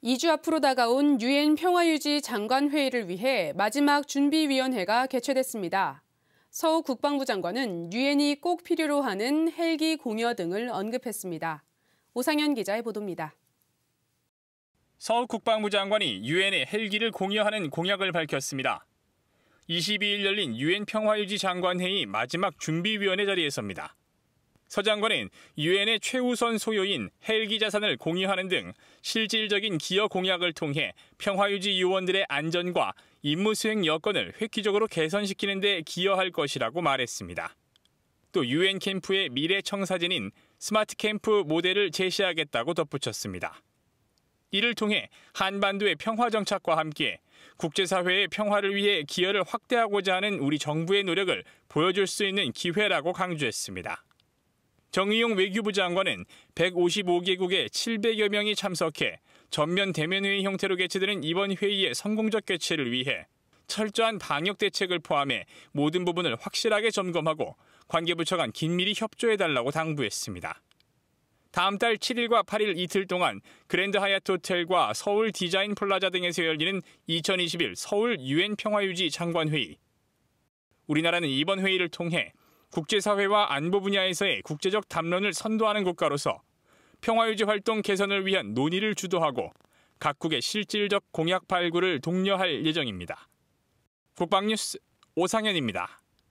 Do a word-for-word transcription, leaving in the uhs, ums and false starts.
이 주 앞으로 다가온 유엔 평화유지 장관회의를 위해 마지막 준비위원회가 개최됐습니다. 서 국방부 장관은 유엔이 꼭 필요로 하는 헬기 공여 등을 언급했습니다. 오상현 기자의 보도입니다. 서 국방부 장관이 유엔에 헬기를 공여하는 공약을 밝혔습니다. 이십이 일 열린 유엔 평화유지 장관회의 마지막 준비위원회 자리에서입니다. 서 장관은 유엔의 최우선 소요인 헬기 자산을 공유하는 등 실질적인 기여 공약을 통해 평화유지 요원들의 안전과 임무 수행 여건을 획기적으로 개선시키는 데 기여할 것이라고 말했습니다. 또 유엔 캠프의 미래 청사진인 스마트 캠프 모델을 제시하겠다고 덧붙였습니다. 이를 통해 한반도의 평화 정착과 함께 국제사회의 평화를 위해 기여를 확대하고자 하는 우리 정부의 노력을 보여줄 수 있는 기회라고 강조했습니다. 정의용 외교부 장관은 백오십오 개국의 칠백여 명이 참석해 전면 대면회의 형태로 개최되는 이번 회의의 성공적 개최를 위해 철저한 방역 대책을 포함해 모든 부분을 확실하게 점검하고 관계부처 간 긴밀히 협조해달라고 당부했습니다. 다음 달 칠 일과 팔 일 이틀 동안 그랜드 하얏트 호텔과 서울 디자인 플라자 등에서 열리는 이천이십일 서울 유엔 평화유지 장관회의. 우리나라는 이번 회의를 통해 국제사회와 안보 분야에서의 국제적 담론을 선도하는 국가로서 평화유지 활동 개선을 위한 논의를 주도하고 각국의 실질적 공약 발굴을 독려할 예정입니다. 국방뉴스 오상현입니다.